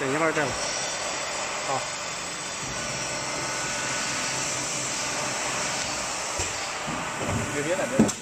等一会儿再来。好。 别的别的。